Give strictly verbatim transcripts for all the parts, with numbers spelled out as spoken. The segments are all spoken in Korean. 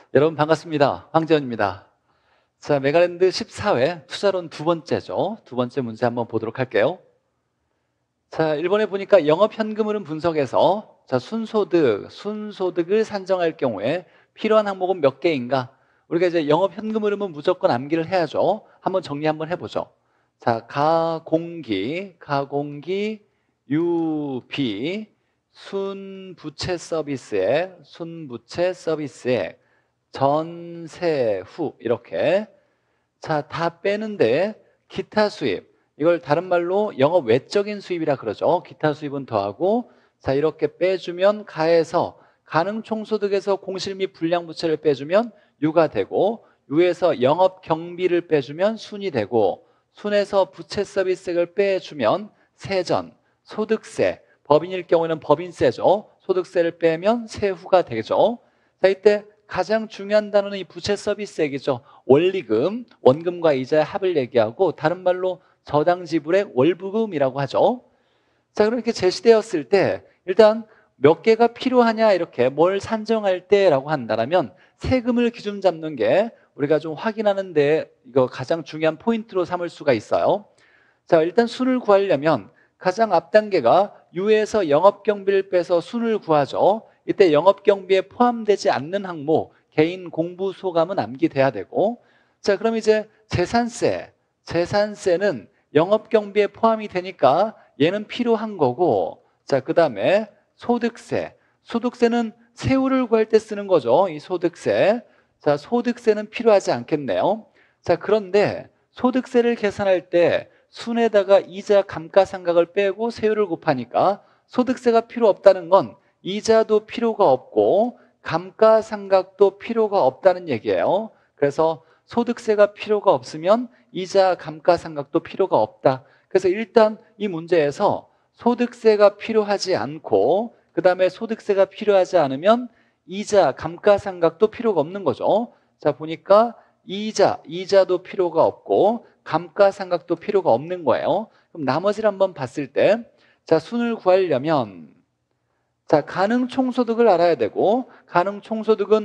여러분 반갑습니다. 황재원입니다. 자, 메가랜드 십사 회 투자론 두 번째죠. 두 번째 문제 한번 보도록 할게요. 자, 일 번에 보니까 영업현금흐름 분석에서 자, 순소득, 순소득을 산정할 경우에 필요한 항목은 몇 개인가? 우리가 이제 영업현금흐름은 무조건 암기를 해야죠. 한번 정리 한번 해보죠. 자, 가공기, 가공기, 유비, 순부채 서비스액, 순부채 서비스액, 전세후 이렇게 자, 다 빼는데 기타 수입, 이걸 다른 말로 영업 외적인 수입이라 그러죠. 기타 수입은 더하고 자, 이렇게 빼주면 가에서 가능 총소득에서 공실 및 불량부채를 빼주면 유가 되고, 유에서 영업 경비를 빼주면 순이 되고, 순에서 부채 서비스액을 빼주면 세전, 소득세, 법인일 경우에는 법인세죠. 소득세를 빼면 세후가 되죠. 자, 이때 가장 중요한 단어는 이 부채 서비스액이죠. 원리금, 원금과 이자의 합을 얘기하고 다른 말로 저당 지불의 월부금이라고 하죠. 자, 그렇게 제시되었을 때 일단 몇 개가 필요하냐, 이렇게 뭘 산정할 때라고 한다면 세금을 기준 잡는 게 우리가 좀 확인하는데 이거 가장 중요한 포인트로 삼을 수가 있어요. 자, 일단 순을 구하려면 가장 앞 단계가 유에서 영업경비를 빼서 순을 구하죠. 이때 영업경비에 포함되지 않는 항목, 개인 공부소감은 암기돼야 되고, 자, 그럼 이제 재산세, 재산세는 영업경비에 포함이 되니까 얘는 필요한 거고, 자, 그 다음에 소득세, 소득세는 세후를 구할 때 쓰는 거죠. 이 소득세. 자, 소득세는 필요하지 않겠네요. 자, 그런데 소득세를 계산할 때 순에다가 이자 감가상각을 빼고 세율을 곱하니까 소득세가 필요 없다는 건 이자도 필요가 없고 감가상각도 필요가 없다는 얘기예요. 그래서 소득세가 필요가 없으면 이자 감가상각도 필요가 없다. 그래서 일단 이 문제에서 소득세가 필요하지 않고 그 다음에 소득세가 필요하지 않으면 이자 감가상각도 필요가 없는 거죠. 자, 보니까 이자, 이자도 필요가 없고 감가상각도 필요가 없는 거예요. 그럼 나머지를 한번 봤을 때, 자, 순을 구하려면 자, 가능 총소득을 알아야 되고, 가능 총소득은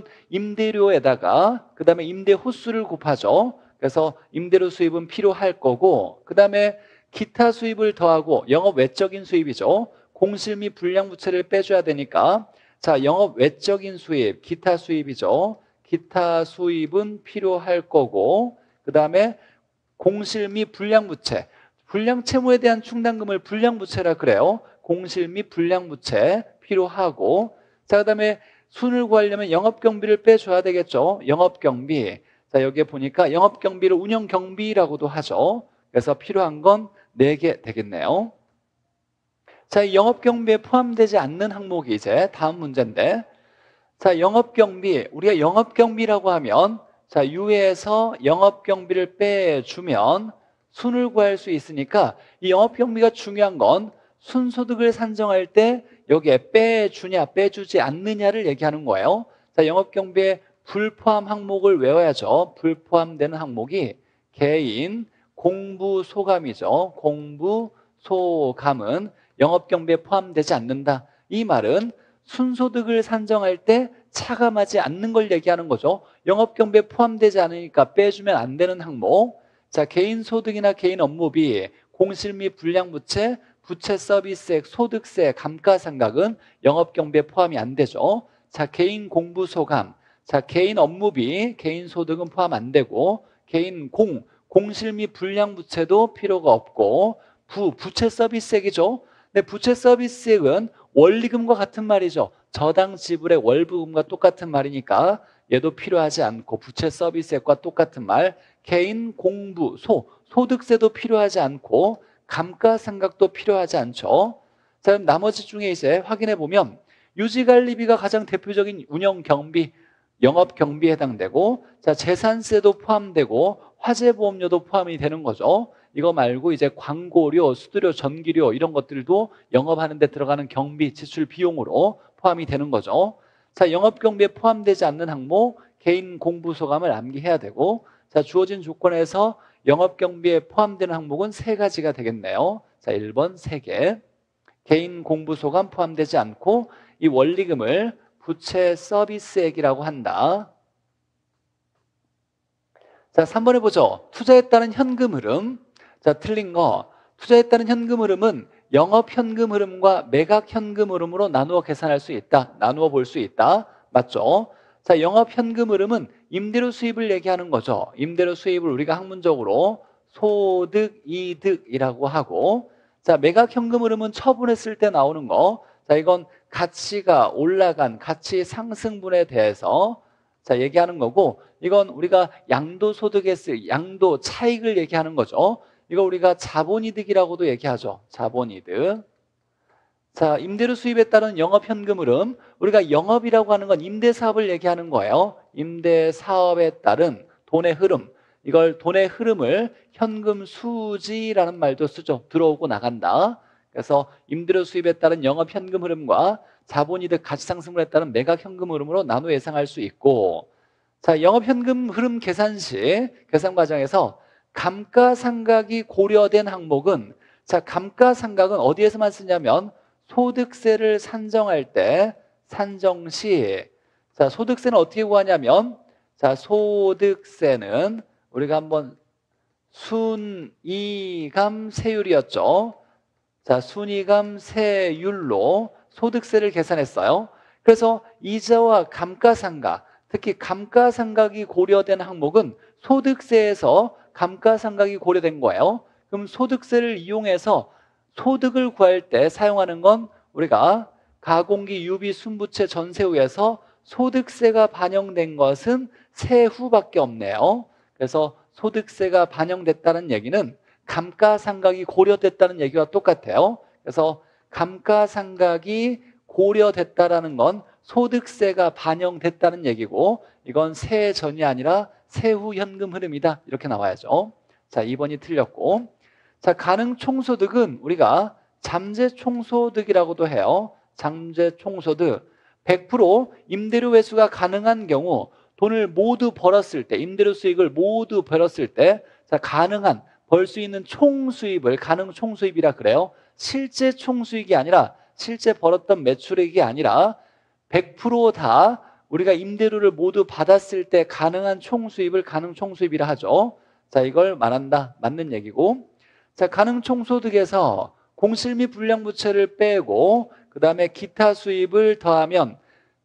임대료에다가 그 다음에 임대 호수를 곱하죠. 그래서 임대료 수입은 필요할 거고, 그 다음에 기타 수입을 더하고 영업 외적인 수입이죠. 공실 및 불량부채를 빼줘야 되니까 자, 영업 외적인 수입, 기타 수입이죠. 기타 수입은 필요할 거고, 그 다음에 공실 및 불량부채, 불량채무에 대한 충당금을 불량부채라 그래요. 공실 및 불량부채 필요하고, 자, 그 다음에 순을 구하려면 영업경비를 빼줘야 되겠죠. 영업경비. 자, 여기에 보니까 영업경비를 운영경비라고도 하죠. 그래서 필요한 건 네 개 되겠네요. 자, 이 영업경비에 포함되지 않는 항목이 이제 다음 문제인데, 자, 영업경비, 우리가 영업경비라고 하면 자, 유에서 영업경비를 빼주면 순을 구할 수 있으니까 이 영업경비가 중요한 건 순소득을 산정할 때 여기에 빼주냐 빼주지 않느냐를 얘기하는 거예요. 자, 영업경비에 불포함 항목을 외워야죠. 불포함되는 항목이 개인 공부소감이죠. 공부소감은 영업경비에 포함되지 않는다. 이 말은 순소득을 산정할 때 차감하지 않는 걸 얘기하는 거죠. 영업경비에 포함되지 않으니까 빼주면 안 되는 항목. 자, 개인소득이나 개인 업무비, 공실 및 불량부채, 부채 서비스액, 소득세, 감가상각은 영업경비에 포함이 안 되죠. 자, 개인 공부소감, 자, 개인 업무비, 개인 소득은 포함 안 되고, 개인 공, 공실 및 불량부채도 필요가 없고, 부, 부채 서비스액이죠. 근데 부채 서비스액은 원리금과 같은 말이죠. 저당 지불의 월부금과 똑같은 말이니까 얘도 필요하지 않고, 부채 서비스액과 똑같은 말, 개인 공부, 소, 소득세도 필요하지 않고 감가상각도 필요하지 않죠. 자, 그럼 나머지 중에 이제 확인해 보면 유지관리비가 가장 대표적인 운영경비, 영업경비에 해당되고, 자, 재산세도 포함되고 화재보험료도 포함이 되는 거죠. 이거 말고 이제 광고료, 수수료, 전기료 이런 것들도 영업하는 데 들어가는 경비, 지출 비용으로 포함이 되는 거죠. 자, 영업경비에 포함되지 않는 항목, 개인 공부소감을 암기해야 되고, 자, 주어진 조건에서 영업경비에 포함되는 항목은 세 가지가 되겠네요. 자, 일 번 세 개. 개인 공부소감 포함되지 않고 이 원리금을 부채 서비스액이라고 한다. 자, 삼 번에 보죠. 투자에 따른 현금 흐름. 자, 틀린 거. 투자에 따른 현금 흐름은 영업 현금 흐름과 매각 현금 흐름으로 나누어 계산할 수 있다. 나누어 볼 수 있다. 맞죠? 자, 영업 현금 흐름은 임대료 수입을 얘기하는 거죠. 임대료 수입을 우리가 학문적으로 소득 이득이라고 하고, 자, 매각 현금 흐름은 처분했을 때 나오는 거. 자, 이건 가치가 올라간 가치 상승분에 대해서 자, 얘기하는 거고, 이건 우리가 양도소득에 쓰 양도 차익을 얘기하는 거죠. 이거 우리가 자본이득이라고도 얘기하죠. 자본이득. 자, 임대료 수입에 따른 영업 현금 흐름. 우리가 영업이라고 하는 건 임대사업을 얘기하는 거예요. 임대사업에 따른 돈의 흐름. 이걸 돈의 흐름을 현금 수지라는 말도 쓰죠. 들어오고 나간다. 그래서 임대료 수입에 따른 영업 현금 흐름과 자본이득 가치상승분에 따른 매각 현금 흐름으로 나누어 예상할 수 있고, 자, 영업 현금 흐름 계산 시 계산 과정에서 감가상각이 고려된 항목은, 자, 감가상각은 어디에서만 쓰냐면 소득세를 산정할 때 산정 시, 자, 소득세는 어떻게 구하냐면, 자, 소득세는 우리가 한번 순이감 세율이었죠. 자, 순이감 세율로 소득세를 계산했어요. 그래서 이자와 감가상각, 특히 감가상각이 고려된 항목은 소득세에서 감가상각이 고려된 거예요. 그럼 소득세를 이용해서 소득을 구할 때 사용하는 건 우리가 가공기, 유비, 순부채, 전세후에서 소득세가 반영된 것은 세후밖에 없네요. 그래서 소득세가 반영됐다는 얘기는 감가상각이 고려됐다는 얘기와 똑같아요. 그래서 감가상각이 고려됐다라는 건 소득세가 반영됐다는 얘기고, 이건 세전이 아니라 세후 현금 흐름이다. 이렇게 나와야죠. 자, 이 번이 틀렸고, 자, 가능 총소득은 우리가 잠재 총소득이라고도 해요. 잠재 총소득. 백 퍼센트 임대료 회수가 가능한 경우 돈을 모두 벌었을 때, 임대료 수익을 모두 벌었을 때, 자, 가능한 벌 수 있는 총수입을 가능 총수입이라 그래요. 실제 총수익이 아니라, 실제 벌었던 매출액이 아니라 백 퍼센트 다 우리가 임대료를 모두 받았을 때 가능한 총수입을 가능 총수입이라 하죠. 자, 이걸 말한다. 맞는 얘기고, 자, 가능 총소득에서 공실 및 불량부채를 빼고 그 다음에 기타 수입을 더하면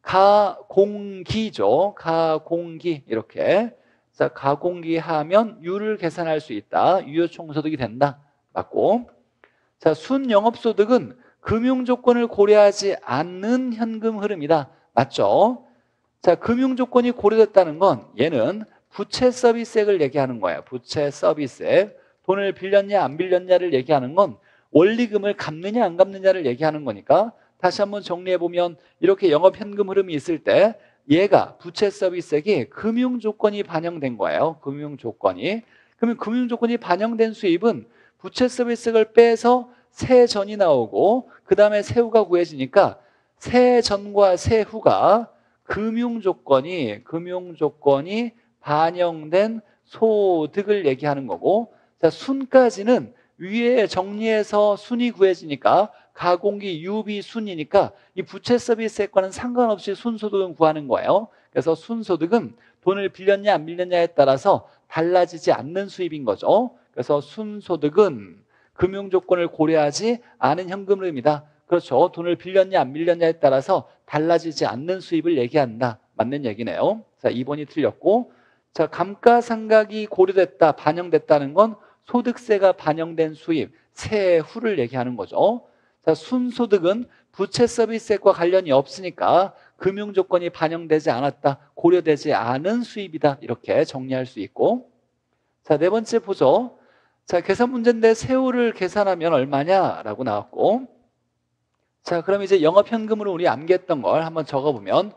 가공기죠. 가공기. 이렇게. 자, 가공기 하면 유를 계산할 수 있다. 유효총소득이 된다. 맞고. 자, 순영업소득은 금융조건을 고려하지 않는 현금 흐름이다. 맞죠? 자, 금융조건이 고려됐다는 건 얘는 부채 서비스액을 얘기하는 거예요. 부채 서비스액. 돈을 빌렸냐 안 빌렸냐를 얘기하는 건 원리금을 갚느냐 안 갚느냐를 얘기하는 거니까, 다시 한번 정리해보면 이렇게 영업현금 흐름이 있을 때 얘가 부채 서비스액이 금융조건이 반영된 거예요. 금융조건이. 그러면 금융조건이 반영된 수입은 부채 서비스액을 빼서 세전이 나오고 그 다음에 세후가 구해지니까 세전과 세후가 금융조건이 금융조건이 반영된 소득을 얘기하는 거고, 자, 순까지는 위에 정리해서 순이 구해지니까 가공기, 유비, 순이니까 이 부채 서비스액과는 상관없이 순소득은 구하는 거예요. 그래서 순소득은 돈을 빌렸냐 안 빌렸냐에 따라서 달라지지 않는 수입인 거죠. 그래서 순소득은 금융조건을 고려하지 않은 현금 흐름이다. 그렇죠. 돈을 빌렸냐 안 빌렸냐에 따라서 달라지지 않는 수입을 얘기한다. 맞는 얘기네요. 자, 이 번이 틀렸고, 자, 감가상각이 고려됐다, 반영됐다는 건 소득세가 반영된 수입, 세후를 얘기하는 거죠. 자, 순소득은 부채 서비스액과 관련이 없으니까 금융조건이 반영되지 않았다, 고려되지 않은 수입이다. 이렇게 정리할 수 있고, 자, 네 번째 보죠. 자, 계산 문제인데 세후를 계산하면 얼마냐라고 나왔고, 자, 그럼 이제 영업현금으로 우리 암기했던 걸 한번 적어보면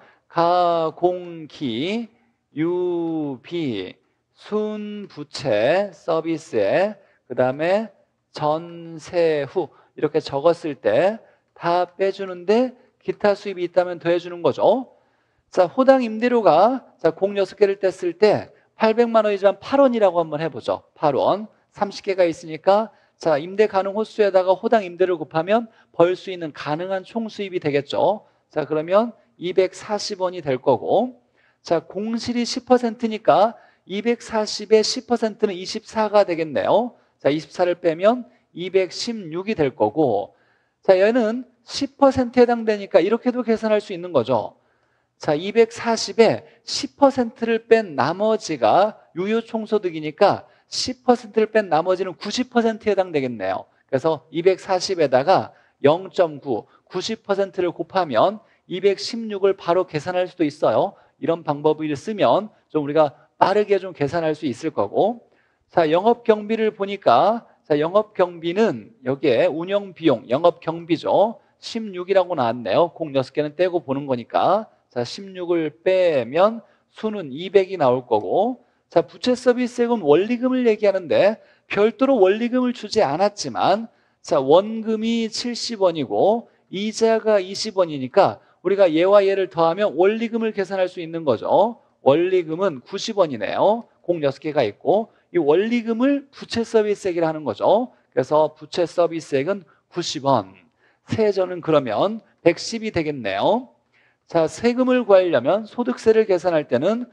가공기, 유비, 순부채, 서비스에 그 다음에 전세후 이렇게 적었을 때 다 빼주는데 기타 수입이 있다면 더해주는 거죠. 자, 호당 임대료가 자, 공 여섯 개를 뗐을 때 팔백만 원이지만 팔 원이라고 한번 해보죠. 팔 원. 삼십 개가 있으니까 자, 임대 가능 호수에다가 호당 임대료를 곱하면 벌 수 있는 가능한 총 수입이 되겠죠. 자, 그러면 이백사십 원이 될 거고, 자, 공실이 십 퍼센트니까 이백사십의 십 퍼센트는 이십사가 되겠네요. 자, 이십사를 빼면 이백십육이 될 거고, 자, 얘는 십 퍼센트에 해당되니까 이렇게도 계산할 수 있는 거죠. 자, 이백사십에 십 퍼센트를 뺀 나머지가 유효총소득이니까 십 퍼센트를 뺀 나머지는 구십 퍼센트에 해당되겠네요. 그래서 이백사십에다가 영 점 구, 구십 퍼센트를 곱하면 이백십육을 바로 계산할 수도 있어요. 이런 방법을 쓰면 좀 우리가 빠르게 좀 계산할 수 있을 거고. 자, 영업경비를 보니까, 자, 영업경비는 여기에 운영비용, 영업경비죠. 십육이라고 나왔네요. 공 여섯 개는 떼고 보는 거니까. 자, 십육을 빼면 수는 이백이 나올 거고. 자, 부채 서비스액은 원리금을 얘기하는데 별도로 원리금을 주지 않았지만, 자, 원금이 칠십 원이고 이자가 이십 원이니까 우리가 얘와 얘를 더하면 원리금을 계산할 수 있는 거죠. 원리금은 구십 원이네요. 공 여섯 개가 있고 이 원리금을 부채 서비스액이라 하는 거죠. 그래서 부채 서비스액은 구십 원. 세전은 그러면 백십이 되겠네요. 자, 세금을 구하려면 소득세를 계산할 때는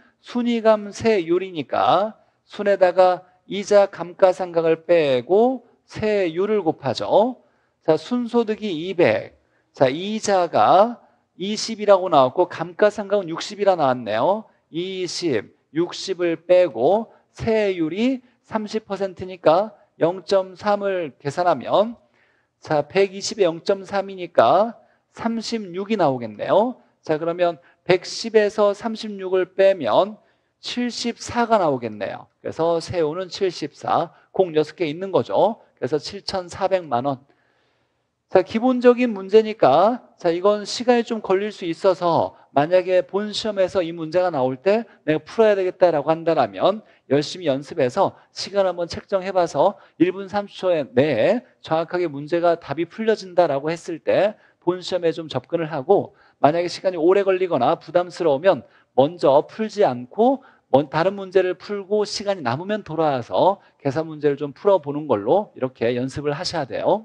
순이감세율이니까 순에다가 이자 감가상각을 빼고 세율을 곱하죠. 자, 순소득이 이백. 자, 이자가 이십이라고 나왔고 감가상각은 육십이라 나왔네요. 이십, 육십을 빼고 세율이 삼십 퍼센트니까 영 점 삼을 계산하면, 자, 백이십에 영 점 삼이니까 삼십육이 나오겠네요. 자, 그러면 백십에서 삼십육을 빼면 칠십사가 나오겠네요. 그래서 세후는 칠십사, 공 여섯 개 있는 거죠. 그래서 칠천사백만 원. 자, 기본적인 문제니까, 자, 이건 시간이 좀 걸릴 수 있어서 만약에 본 시험에서 이 문제가 나올 때 내가 풀어야 되겠다라고 한다면 열심히 연습해서 시간 한번 책정해봐서 일 분 삼십 초 내에 정확하게 문제가 답이 풀려진다라고 했을 때 본 시험에 좀 접근을 하고, 만약에 시간이 오래 걸리거나 부담스러우면 먼저 풀지 않고 다른 문제를 풀고 시간이 남으면 돌아와서 계산 문제를 좀 풀어보는 걸로 이렇게 연습을 하셔야 돼요.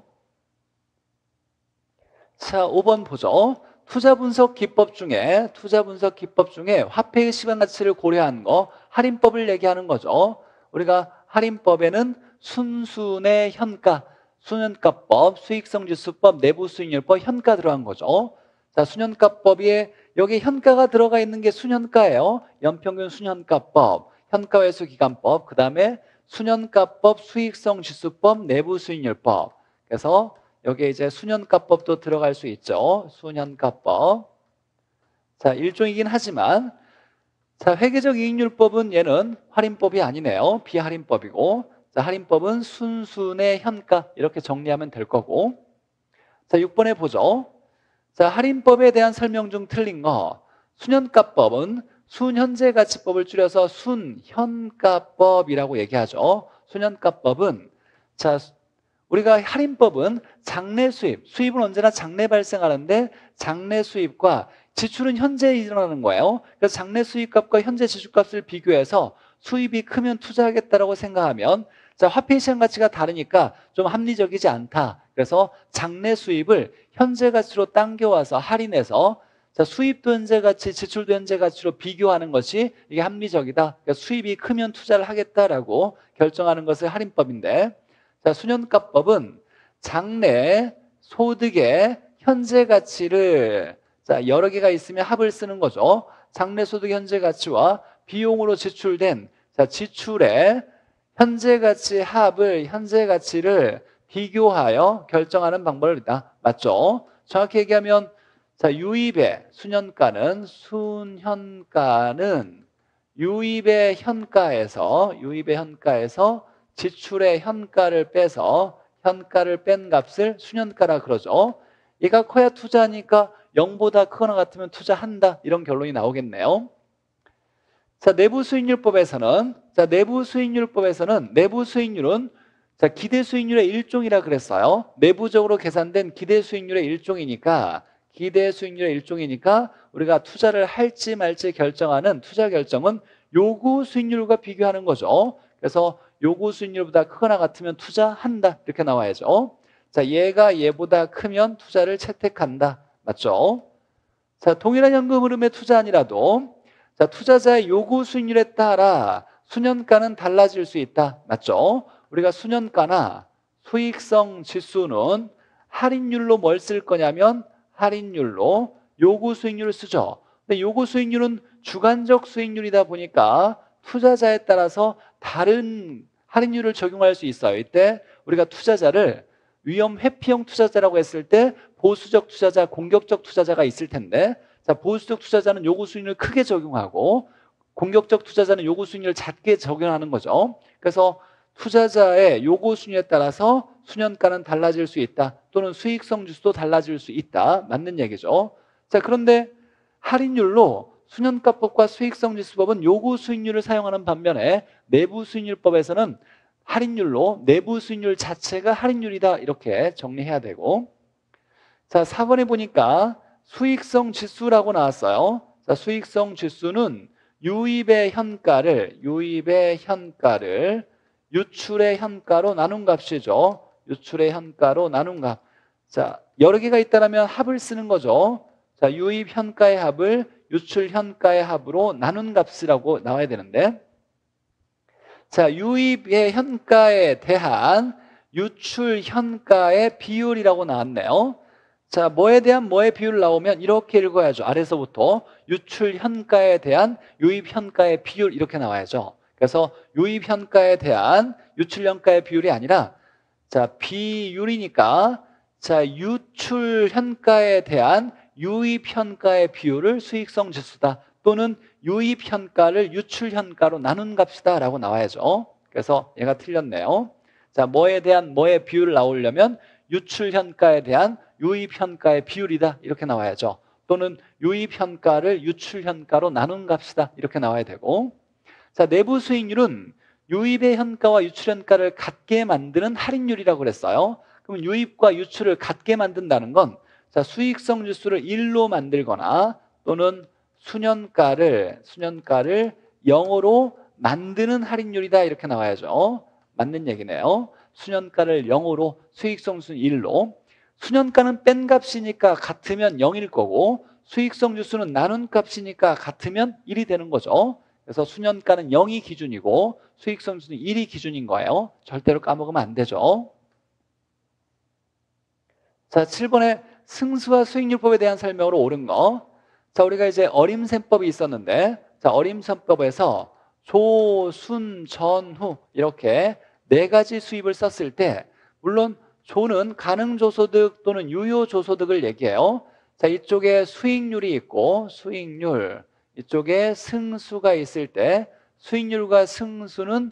자, 오 번 보죠. 투자 분석 기법 중에 투자 분석 기법 중에 화폐의 시간 가치를 고려한 거, 할인법을 얘기하는 거죠. 우리가 할인법에는 순순의 현가, 순현가법, 수익성지수법, 내부수익률법, 현가 들어간 거죠. 자, 순현가법에 여기 현가가 들어가 있는 게 순현가예요. 연평균 순현가법, 현가회수기간법, 그 다음에 순현가법, 수익성지수법, 내부수익률법. 그래서 여기에 이제 순현가법도 들어갈 수 있죠. 순현가법. 자, 일종이긴 하지만, 자, 회계적 이익률법은 얘는 할인법이 아니네요. 비할인법이고, 자, 할인법은 순순의 현가, 이렇게 정리하면 될 거고. 자, 육 번에 보죠. 자, 할인법에 대한 설명 중 틀린 거. 순현가법은 순현재가치법을 줄여서 순현가법이라고 얘기하죠. 순현가법은, 자, 우리가 할인법은 장래 수입, 수입은 언제나 장래 발생하는데 장래 수입과 지출은 현재 일어나는 거예요. 그래서 장래 수입값과 현재 지출값을 비교해서 수입이 크면 투자하겠다라고 생각하면, 자, 화폐 시장 가치가 다르니까 좀 합리적이지 않다. 그래서 장래 수입을 현재 가치로 당겨와서 할인해서, 자, 수입도 현재 가치, 지출도 현재 가치로 비교하는 것이 이게 합리적이다. 그러니까 수입이 크면 투자를 하겠다라고 결정하는 것을 할인법인데, 자, 순현가법은 장래 소득의 현재 가치를, 자, 여러 개가 있으면 합을 쓰는 거죠. 장래 소득 현재 가치와 비용으로 지출된, 자, 지출의 현재 가치 합을, 현재 가치를 비교하여 결정하는 방법이다. 맞죠? 정확히 얘기하면, 자, 유입의 순현가는, 순현가는 유입의 현가에서, 유입의 현가에서 지출의 현가를 빼서 현가를 뺀 값을 순현가라 그러죠. 얘가 커야 투자하니까 영보다 크거나 같으면 투자한다, 이런 결론이 나오겠네요. 자, 내부 수익률법에서는, 자, 내부 수익률법에서는 내부 수익률은, 자, 기대 수익률의 일종이라 그랬어요. 내부적으로 계산된 기대 수익률의 일종이니까, 기대 수익률의 일종이니까 우리가 투자를 할지 말지 결정하는 투자 결정은 요구 수익률과 비교하는 거죠. 그래서 요구 수익률보다 크거나 같으면 투자한다, 이렇게 나와야죠. 자, 얘가 얘보다 크면 투자를 채택한다. 맞죠? 자, 동일한 현금 흐름의 투자 아니라도, 자, 투자자의 요구 수익률에 따라 수년가는 달라질 수 있다. 맞죠? 우리가 수년가나 수익성 지수는 할인율로 뭘 쓸 거냐면 할인율로 요구 수익률을 쓰죠. 근데 요구 수익률은 주관적 수익률이다 보니까 투자자에 따라서 다른 할인율을 적용할 수 있어요. 이때 우리가 투자자를 위험 회피형 투자자라고 했을 때 보수적 투자자, 공격적 투자자가 있을 텐데, 자, 보수적 투자자는 요구 수익률을 크게 적용하고 공격적 투자자는 요구 수익률을 작게 적용하는 거죠. 그래서 투자자의 요구 수익률에 따라서 수년가는 달라질 수 있다. 또는 수익성 지수도 달라질 수 있다. 맞는 얘기죠. 자, 그런데 할인율로 수년가법과 수익성 지수법은 요구 수익률을 사용하는 반면에 내부 수익률법에서는 할인율로 내부 수익률 자체가 할인율이다. 이렇게 정리해야 되고, 자, 사 번에 보니까 수익성 지수라고 나왔어요. 자, 수익성 지수는 유입의 현가를 유입의 현가를 유출의 현가로 나눈 값이죠. 유출의 현가로 나눈 값. 자, 여러 개가 있다면 합을 쓰는 거죠. 자, 유입 현가의 합을 유출 현가의 합으로 나눈 값이라고 나와야 되는데, 자, 유입의 현가에 대한 유출 현가의 비율이라고 나왔네요. 자, 뭐에 대한 뭐의 비율 나오면 이렇게 읽어야죠. 아래서부터 유출 현가에 대한 유입 현가의 비율 이렇게 나와야죠. 그래서 유입 현가에 대한 유출 현가의 비율이 아니라, 자, 비율이니까, 자, 유출 현가에 대한 유입 현가의 비율을 수익성 지수다. 또는 유입 현가를 유출 현가로 나눈 값이다 라고 나와야죠. 그래서 얘가 틀렸네요. 자, 뭐에 대한 뭐의 비율을 나오려면 유출 현가에 대한 유입 현가의 비율이다 이렇게 나와야죠. 또는 유입 현가를 유출 현가로 나눈 값이다 이렇게 나와야 되고, 자, 내부 수익률은 유입의 현가와 유출 현가를 같게 만드는 할인율이라고 그랬어요. 그럼 유입과 유출을 같게 만든다는 건, 자, 수익성 지수를 일로 만들거나 또는 수년가를 수년가를 영으로 만드는 할인율이다 이렇게 나와야죠. 맞는 얘기네요. 수년가를 영으로, 수익성 지수는 일로. 수년가는 뺀 값이니까 같으면 영일 거고, 수익성 지수는 나눈 값이니까 같으면 일이 되는 거죠. 그래서 수년가는 영이 기준이고 수익성 지수는 일이 기준인 거예요. 절대로 까먹으면 안 되죠. 자, 칠 번에 승수와 수익률법에 대한 설명으로 옳은 거. 자, 우리가 이제 어림셈법이 있었는데, 자, 어림셈법에서 조, 순, 전, 후 이렇게 네 가지 수입을 썼을 때, 물론 조는 가능조소득 또는 유효조소득을 얘기해요. 자, 이쪽에 수익률이 있고 수익률, 이쪽에 승수가 있을 때 수익률과 승수는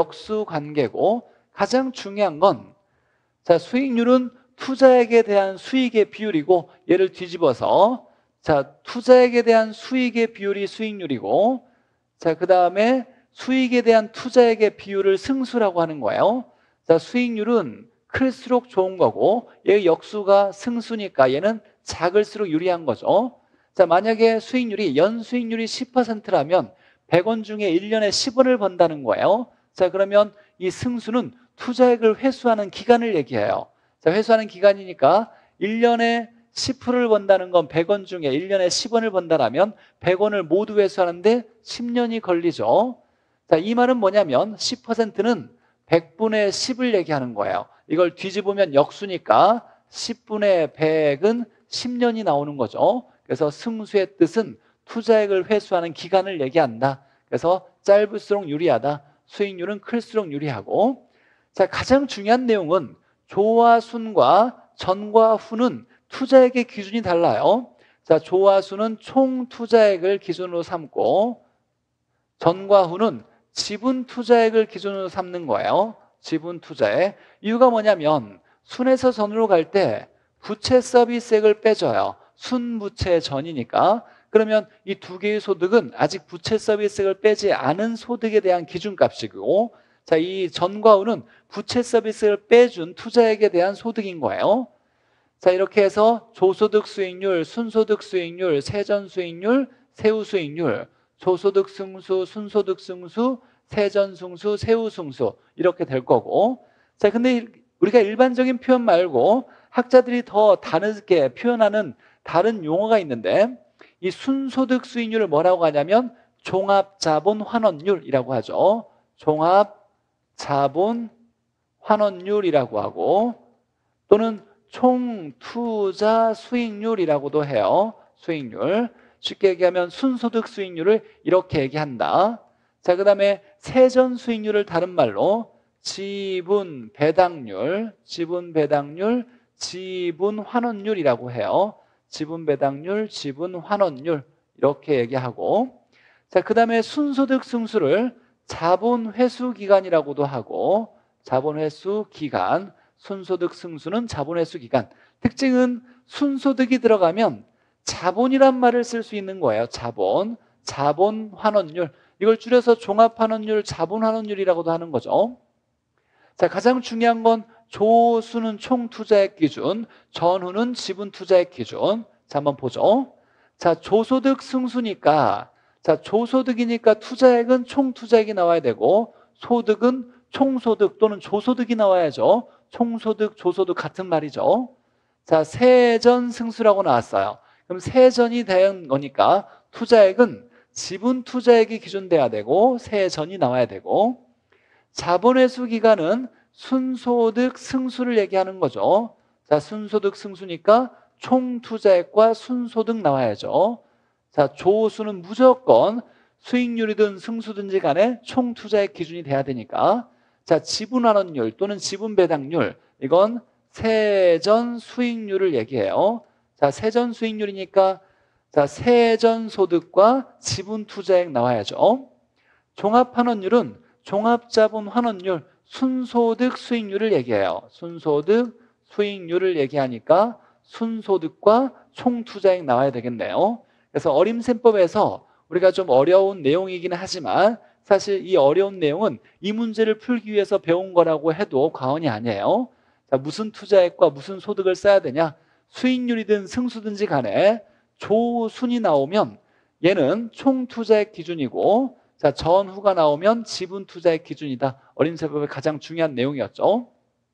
역수관계고, 가장 중요한 건, 자, 수익률은 투자액에 대한 수익의 비율이고, 얘를 뒤집어서, 자, 투자액에 대한 수익의 비율이 수익률이고, 자, 그 다음에 수익에 대한 투자액의 비율을 승수라고 하는 거예요. 자, 수익률은 클수록 좋은 거고, 얘 역수가 승수니까 얘는 작을수록 유리한 거죠. 자, 만약에 수익률이 연수익률이 십 퍼센트라면 백 원 중에 일 년에 십 원을 번다는 거예요. 자, 그러면 이 승수는 투자액을 회수하는 기간을 얘기해요. 자, 회수하는 기간이니까 일 년에 십 퍼센트를 번다는 건 백 원 중에 일 년에 십 원을 번다라면 백 원을 모두 회수하는데 십 년이 걸리죠. 자, 이 말은 뭐냐면 십 퍼센트는 백분의 십을 얘기하는 거예요. 이걸 뒤집으면 역수니까 십분의 백은 십 년이 나오는 거죠. 그래서 승수의 뜻은 투자액을 회수하는 기간을 얘기한다. 그래서 짧을수록 유리하다. 수익률은 클수록 유리하고, 자, 가장 중요한 내용은 조와 순과 전과 후는 투자액의 기준이 달라요. 자, 조와 순은 총 투자액을 기준으로 삼고, 전과 후는 지분 투자액을 기준으로 삼는 거예요. 지분 투자액. 이유가 뭐냐면 순에서 전으로 갈 때 부채 서비스액을 빼줘요. 순부채 전이니까. 그러면 이 두 개의 소득은 아직 부채 서비스액을 빼지 않은 소득에 대한 기준값이고, 자, 이 전과 후는 부채 서비스를 빼준 투자액에 대한 소득인 거예요. 자, 이렇게 해서 조소득 수익률, 순소득 수익률, 세전 수익률, 세후 수익률, 조소득 승수, 순소득 승수, 세전 승수, 세후 승수 이렇게 될 거고, 자, 근데 우리가 일반적인 표현 말고 학자들이 더 다르게 표현하는 다른 용어가 있는데, 이 순소득 수익률을 뭐라고 하냐면 종합자본 환원율이라고 하죠. 종합 자본 환원율이라고 하고 또는 총 투자 수익률이라고도 해요. 수익률. 쉽게 얘기하면 순소득 수익률을 이렇게 얘기한다. 자, 그 다음에 세전 수익률을 다른 말로 지분 배당률, 지분 배당률, 지분 환원율이라고 해요. 지분 배당률, 지분 환원율 이렇게 얘기하고, 자, 그 다음에 순소득 승수를 자본 회수 기간이라고도 하고, 자본 회수 기간, 순소득 승수는 자본 회수 기간. 특징은 순소득이 들어가면 자본이란 말을 쓸 수 있는 거예요. 자본, 자본 환원율. 이걸 줄여서 종합 환원율, 자본 환원율이라고도 하는 거죠. 자, 가장 중요한 건 조수는 총 투자액 기준, 전후는 지분 투자액 기준. 자, 한번 보죠. 자, 조소득 승수니까, 자, 조소득이니까 투자액은 총 투자액이 나와야 되고, 소득은 총소득 또는 조소득이 나와야죠. 총소득, 조소득 같은 말이죠. 자, 세전 승수라고 나왔어요. 그럼 세전이 된 거니까 투자액은 지분 투자액이 기준돼야 되고 세전이 나와야 되고, 자본회수 기간은 순소득 승수를 얘기하는 거죠. 자, 순소득 승수니까 총 투자액과 순소득 나와야죠. 자, 조수는 무조건 수익률이든 승수든지 간에 총 투자액 기준이 돼야 되니까, 자, 지분 환원율 또는 지분 배당률, 이건 세전 수익률을 얘기해요. 자, 세전 수익률이니까 자, 세전 소득과 지분 투자액 나와야죠. 종합 환원율은 종합자본 환원율, 순소득 수익률을 얘기해요. 순소득 수익률을 얘기하니까 순소득과 총 투자액 나와야 되겠네요. 그래서 어림셈법에서 우리가 좀 어려운 내용이긴 하지만 사실 이 어려운 내용은 이 문제를 풀기 위해서 배운 거라고 해도 과언이 아니에요. 자, 무슨 투자액과 무슨 소득을 써야 되냐? 수익률이든 승수든지 간에 조순이 나오면 얘는 총 투자액 기준이고, 자, 전후가 나오면 지분 투자액 기준이다. 어림셈법의 가장 중요한 내용이었죠.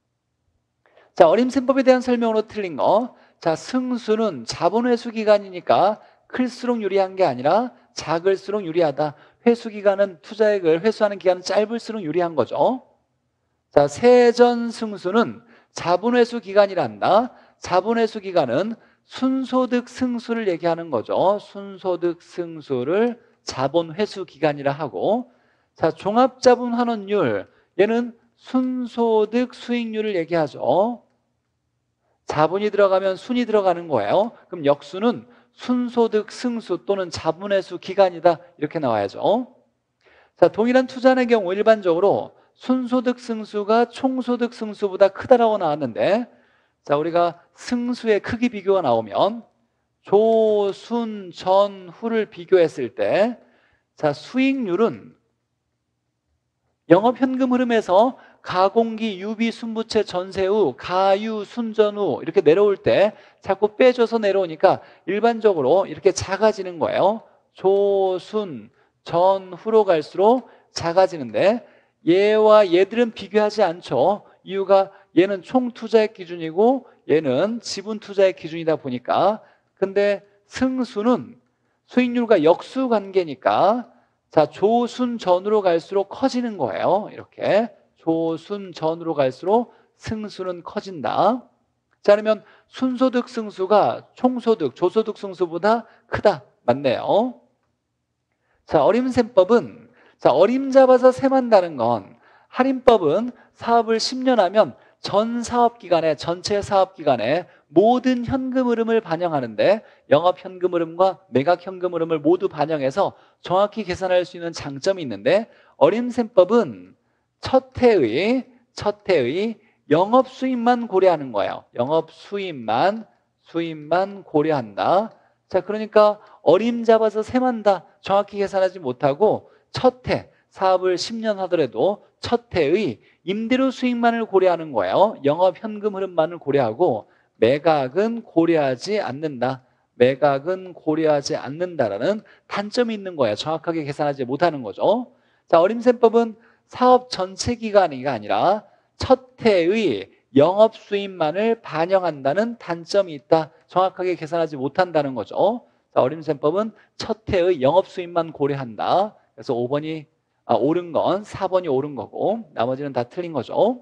자, 어림셈법에 대한 설명으로 틀린 거. 자, 승수는 자본 회수 기간이니까 클수록 유리한 게 아니라 작을수록 유리하다. 회수 기간은 투자액을 회수하는 기간은 짧을수록 유리한 거죠. 자, 세전 승수는 자본 회수 기간이란다. 자본 회수 기간은 순소득 승수를 얘기하는 거죠. 순소득 승수를 자본 회수 기간이라 하고, 자, 종합자본 환원율, 얘는 순소득 수익률을 얘기하죠. 자본이 들어가면 순이 들어가는 거예요. 그럼 역수는 순소득 승수 또는 자본 회수 기간이다. 이렇게 나와야죠. 자, 동일한 투자의 경우 일반적으로 순소득 승수가 총소득 승수보다 크다라고 나왔는데, 자, 우리가 승수의 크기 비교가 나오면 조, 순, 전, 후를 비교했을 때, 자, 수익률은 영업현금 흐름에서 가공기, 유비, 순부채, 전세후, 가유, 순전후 이렇게 내려올 때 자꾸 빼줘서 내려오니까 일반적으로 이렇게 작아지는 거예요. 조, 순, 전, 후로 갈수록 작아지는데 얘와 얘들은 비교하지 않죠. 이유가 얘는 총 투자액 기준이고 얘는 지분 투자액 기준이다 보니까. 근데 승수는 수익률과 역수 관계니까, 자, 조순 전으로 갈수록 커지는 거예요. 이렇게 조순 전으로 갈수록 승수는 커진다. 자, 그러면 순소득 승수가 총소득, 조소득 승수보다 크다. 맞네요. 자, 어림셈법은, 자, 어림 잡아서 셈한다는 건, 할인법은 사업을 십 년 하면 전 사업기간에, 전체 사업기간에 모든 현금 흐름을 반영하는데 영업 현금 흐름과 매각 현금 흐름을 모두 반영해서 정확히 계산할 수 있는 장점이 있는데, 어림셈법은 첫 해의, 첫 해의 영업 수입만 고려하는 거예요. 영업 수입만, 수입만 고려한다. 자, 그러니까 어림 잡아서 셈한다. 정확히 계산하지 못하고 첫 해, 사업을 십 년 하더라도 첫 해의 임대료 수익만을 고려하는 거예요. 영업 현금 흐름만을 고려하고 매각은 고려하지 않는다. 매각은 고려하지 않는다라는 단점이 있는 거예요. 정확하게 계산하지 못하는 거죠. 자, 어림셈법은 사업 전체 기간이 아니라 첫 해의 영업 수입만을 반영한다는 단점이 있다. 정확하게 계산하지 못한다는 거죠. 자, 어림셈법은 첫 해의 영업 수입만 고려한다. 그래서 오 번이 아, 옳은 건 사 번이 옳은 거고 나머지는 다 틀린 거죠.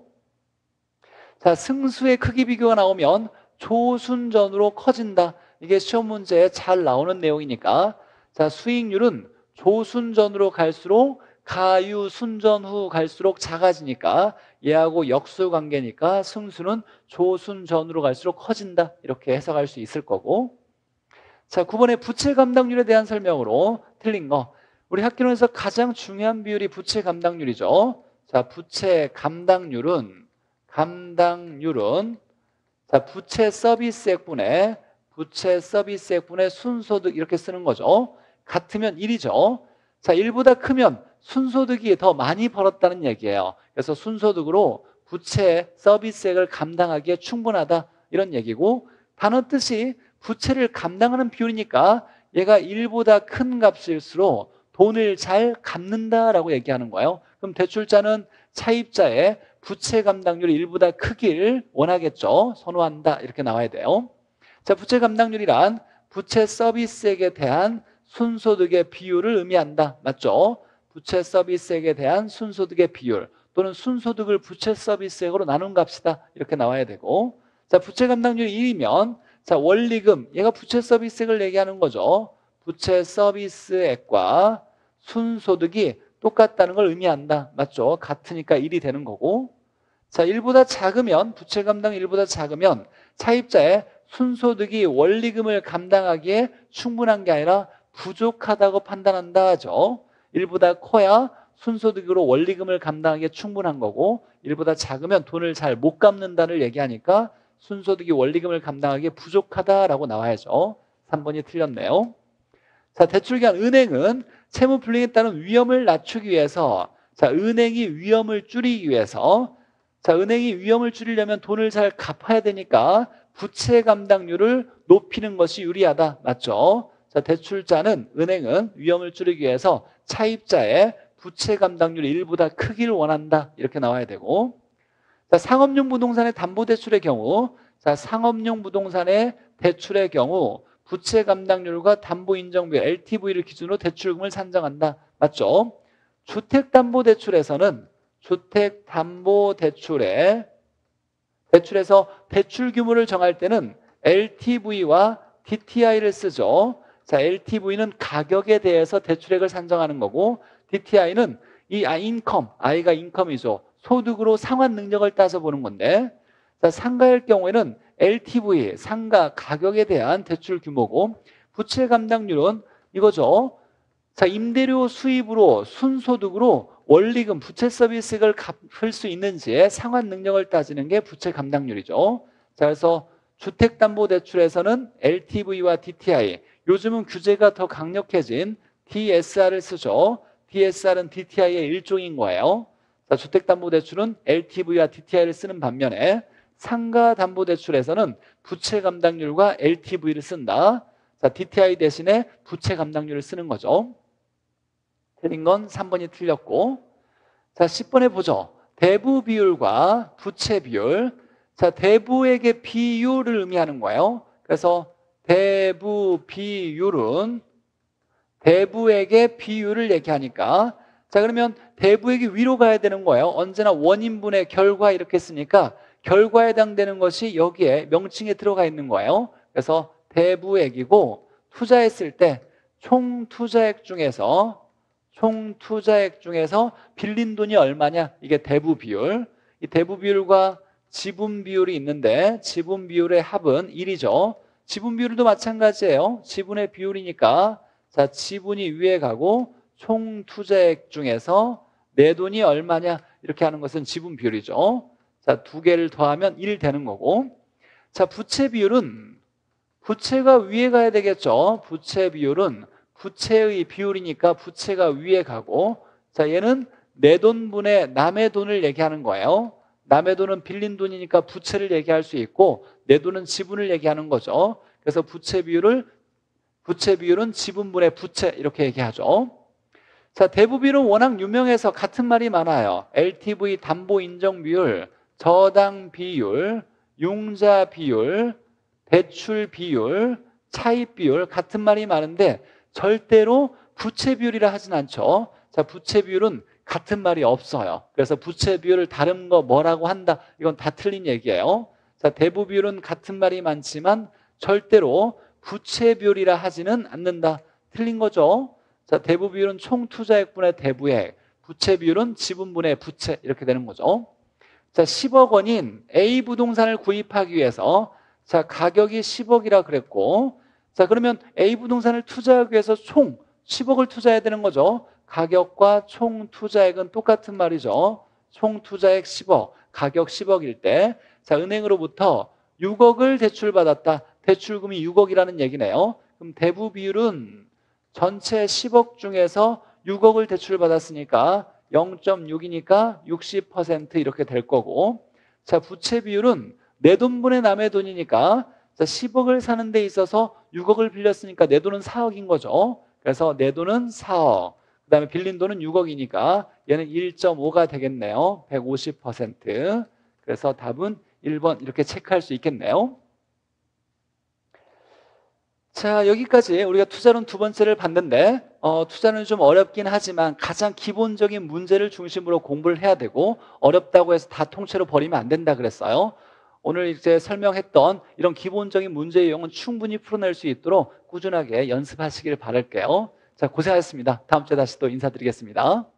자, 승수의 크기 비교가 나오면 조순전으로 커진다. 이게 시험 문제에 잘 나오는 내용이니까 자, 수익률은 조순전으로 갈수록 가유순전 후 갈수록 작아지니까 얘하고 역수관계니까 승수는 조순전으로 갈수록 커진다. 이렇게 해석할 수 있을 거고. 자, 구 번에 부채 감당률에 대한 설명으로 틀린 거. 우리 학교에서 가장 중요한 비율이 부채 감당률이죠. 자, 부채 감당률은 감당률은 자, 부채 서비스액분의 부채 서비스액분의 순소득 이렇게 쓰는 거죠. 같으면 일이죠. 자, 일보다 크면 순소득이 더 많이 벌었다는 얘기예요. 그래서 순소득으로 부채 서비스액을 감당하기에 충분하다 이런 얘기고, 단어 뜻이 부채를 감당하는 비율이니까 얘가 일보다 큰 값일수록 돈을 잘 갚는다라고 얘기하는 거예요. 그럼 대출자는 차입자의 부채 감당률이 일보다 크길 원하겠죠. 선호한다 이렇게 나와야 돼요. 자, 부채 감당률이란 부채 서비스액에 대한 순소득의 비율을 의미한다. 맞죠? 부채 서비스액에 대한 순소득의 비율 또는 순소득을 부채 서비스액으로 나눈 값이다 이렇게 나와야 되고, 자, 부채 감당률이 일이면 자, 원리금 얘가 부채 서비스액을 얘기하는 거죠. 부채 서비스액과 순소득이 똑같다는 걸 의미한다. 맞죠? 같으니까 일이 되는 거고, 자, 일보다 작으면 부채 감당 일보다 작으면 차입자의 순소득이 원리금을 감당하기에 충분한 게 아니라 부족하다고 판단한다 하죠. 일보다 커야 순소득으로 원리금을 감당하기에 충분한 거고, 일보다 작으면 돈을 잘 못 갚는다를 얘기하니까 순소득이 원리금을 감당하기에 부족하다라고 나와야죠. 삼 번이 틀렸네요. 자, 대출기관 은행은 채무 불이행에 따른 위험을 낮추기 위해서, 자, 은행이 위험을 줄이기 위해서, 자, 은행이 위험을 줄이려면 돈을 잘 갚아야 되니까 부채 감당률을 높이는 것이 유리하다. 맞죠? 자, 대출자는 은행은 위험을 줄이기 위해서 차입자의 부채 감당률이 일보다 크기를 원한다. 이렇게 나와야 되고, 자, 상업용 부동산의 담보대출의 경우, 자, 상업용 부동산의 대출의 경우 부채 감당률과 담보인정비율 엘티브이를 기준으로 대출금을 산정한다. 맞죠? 주택담보대출에서는 주택담보대출에 대출에서 대출 규모를 정할 때는 엘티브이와 디티아이를 쓰죠. 자, 엘티브이는 가격에 대해서 대출액을 산정하는 거고, 디티아이는 이 아, 인컴, I가 인컴이죠. 소득으로 상환 능력을 따져 보는 건데, 자, 상가일 경우에는 엘티브이, 상가 가격에 대한 대출 규모고, 부채 감당률은 이거죠. 자, 임대료 수입으로 순소득으로 원리금, 부채 서비스를 갚을 수 있는지의 상환 능력을 따지는 게 부채 감당률이죠. 자, 그래서 주택담보대출에서는 엘티브이와 디티아이, 요즘은 규제가 더 강력해진 디에스알을 쓰죠. 디에스알은 디티아이의 일종인 거예요. 자, 주택담보대출은 엘티브이와 디티아이를 쓰는 반면에 상가담보대출에서는 부채 감당률과 엘티브이를 쓴다. 자, 디티아이 대신에 부채 감당률을 쓰는 거죠. 틀린 건 삼 번이 틀렸고, 자, 십 번에 보죠. 대부 비율과 부채 비율. 자, 대부에게 비율을 의미하는 거예요. 그래서 대부 비율은 대부에게 비율을 얘기하니까, 자, 그러면 대부에게 위로 가야 되는 거예요. 언제나 원인분의 결과 이렇게 쓰니까 결과에 해당되는 것이 여기에 명칭에 들어가 있는 거예요. 그래서 대부액이고, 투자했을 때 총 투자액 중에서 총 투자액 중에서 빌린 돈이 얼마냐, 이게 대부 비율. 이 대부 비율과 지분 비율이 있는데 지분 비율의 합은 일이죠. 지분 비율도 마찬가지예요. 지분의 비율이니까, 자, 지분이 위에 가고 총 투자액 중에서 내 돈이 얼마냐 이렇게 하는 것은 지분 비율이죠. 자, 두 개를 더하면 일 되는 거고, 자, 부채 비율은 부채가 위에 가야 되겠죠. 부채 비율은 부채의 비율이니까 부채가 위에 가고, 자, 얘는 내 돈분의 남의 돈을 얘기하는 거예요. 남의 돈은 빌린 돈이니까 부채를 얘기할 수 있고, 내 돈은 지분을 얘기하는 거죠. 그래서 부채 비율을 부채 비율은 지분분의 부채 이렇게 얘기하죠. 자, 대부 비율은 워낙 유명해서 같은 말이 많아요. 엘티브이 담보 인정 비율, 저당 비율, 융자 비율, 대출 비율, 차입 비율, 같은 말이 많은데 절대로 부채 비율이라 하진 않죠. 자, 부채 비율은 같은 말이 없어요. 그래서 부채 비율을 다른 거 뭐라고 한다. 이건 다 틀린 얘기예요. 자, 대부 비율은 같은 말이 많지만 절대로 부채 비율이라 하지는 않는다. 틀린 거죠. 자, 대부 비율은 총 투자액분의 대부액, 부채 비율은 지분분의 부채 이렇게 되는 거죠. 자, 십억 원인 A 부동산을 구입하기 위해서 자, 가격이 십억이라 그랬고 자, 그러면 A 부동산을 투자하기 위해서 총 십억을 투자해야 되는 거죠. 가격과 총 투자액은 똑같은 말이죠. 총 투자액 십억, 가격 십억일 때 자, 은행으로부터 육억을 대출받았다. 대출금이 육억이라는 얘기네요. 그럼 대부 비율은 전체 십억 중에서 육억을 대출받았으니까 영 점 육이니까 육십 퍼센트 이렇게 될 거고 자, 부채 비율은 내 돈분의 남의 돈이니까 자, 십억을 사는 데 있어서 육억을 빌렸으니까 내 돈은 사억인 거죠. 그래서 내 돈은 사억, 그 다음에 빌린 돈은 육억이니까 얘는 일 점 오가 되겠네요. 백오십 퍼센트. 그래서 답은 일 번 이렇게 체크할 수 있겠네요. 자, 여기까지 우리가 투자론 두 번째를 봤는데 어, 투자는 좀 어렵긴 하지만 가장 기본적인 문제를 중심으로 공부를 해야 되고 어렵다고 해서 다 통째로 버리면 안 된다 그랬어요. 오늘 이제 설명했던 이런 기본적인 문제 유형은 충분히 풀어낼 수 있도록 꾸준하게 연습하시길 바랄게요. 자, 고생하셨습니다. 다음 주에 다시 또 인사드리겠습니다.